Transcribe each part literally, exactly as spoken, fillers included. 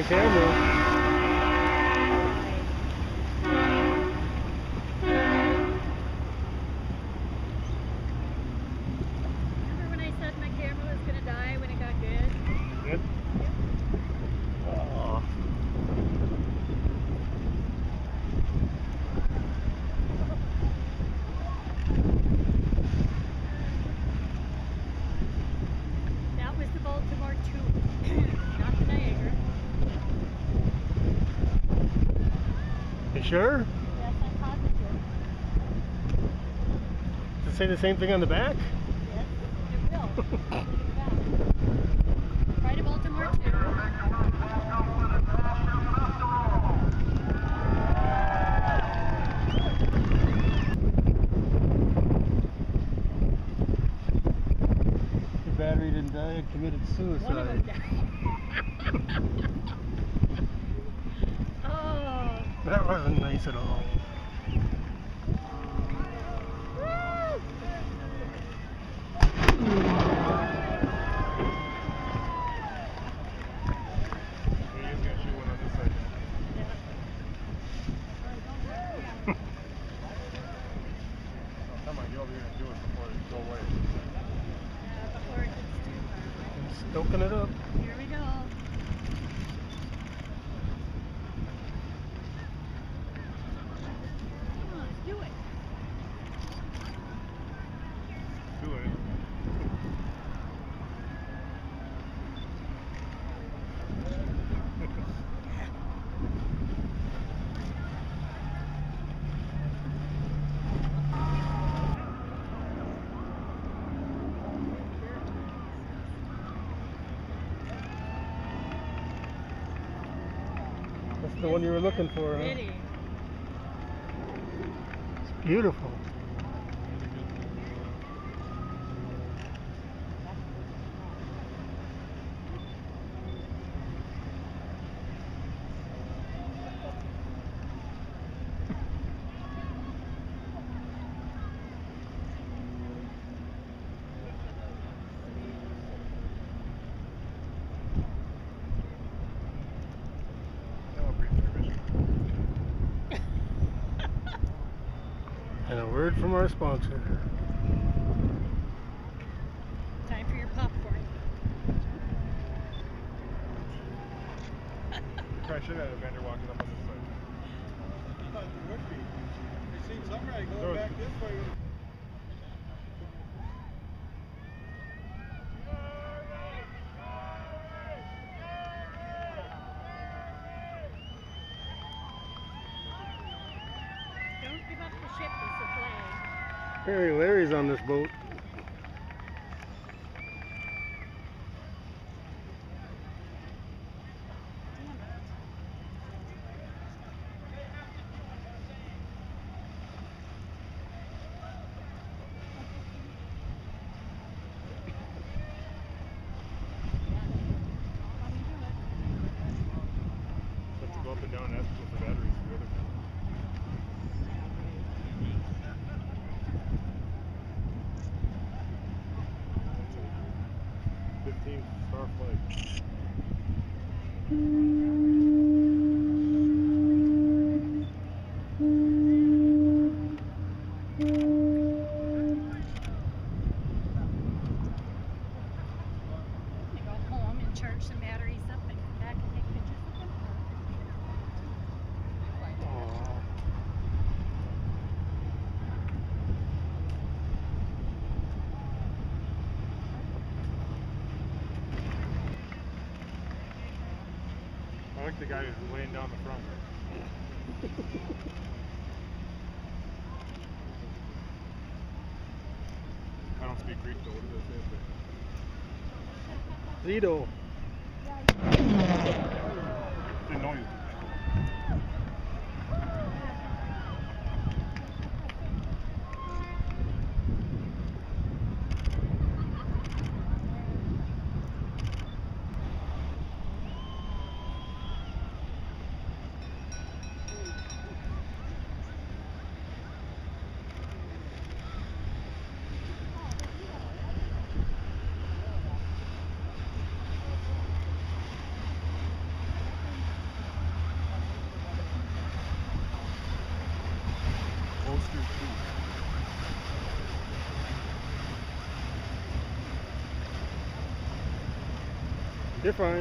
camera. Baltimore two, not the Niagara. You sure? Yes, I'm positive. Does it say the same thing on the back? Yes, it will. Look at the back. Try to Baltimore two. The battery didn't die, it committed suicide. One of them died. Oh. That wasn't nice at all. Stoking it up. Here we go. Come on, do it. Do it. That's the one you were looking for, huh? Pretty. It's beautiful. And a word from our sponsor. Time for your popcorn. Probably should have had a vendor walking up on this side. I thought it would be. It seems alright going No, back this way. Don't give up the ship is the flag. Harry Larry's on this boat. Have to go up and down and ask people for batteries. The other fifteen star flag. You go home and charge some batteries up and come back and take pictures of them. I like the guy who's laying down the front. I don't speak Greek though. What does it say? Zeeto. Didn't know you. coasters too. You're fine.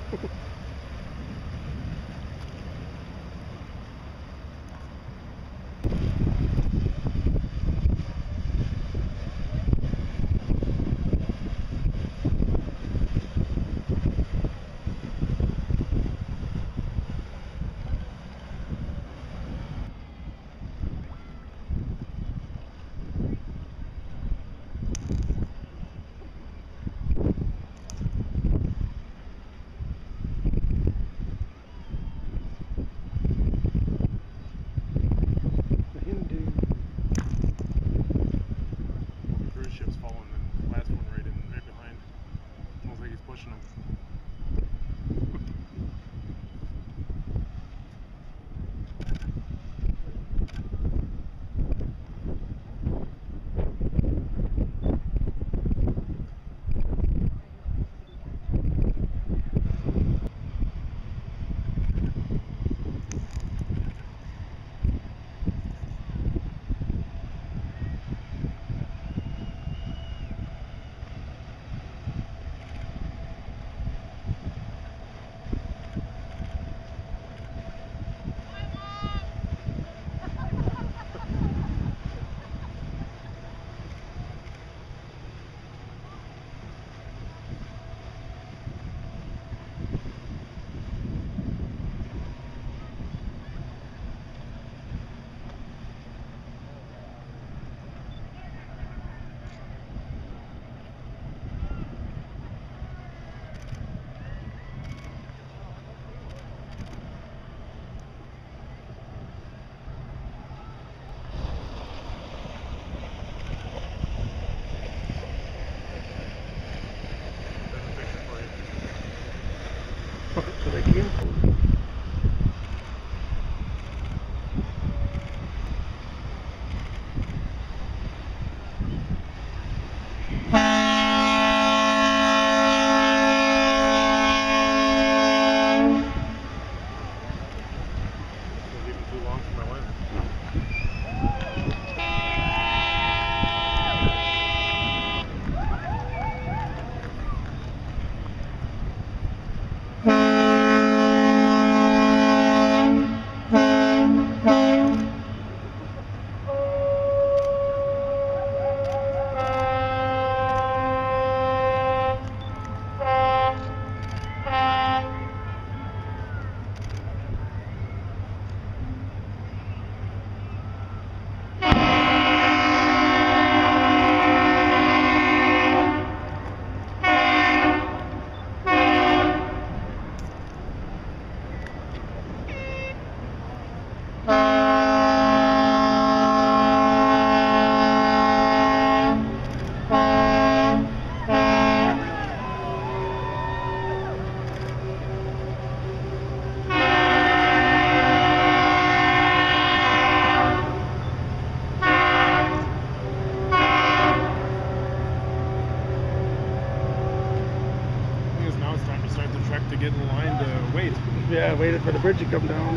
Yeah, I waited for the bridge to come down.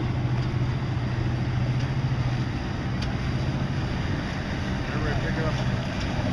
Everybody pick it up.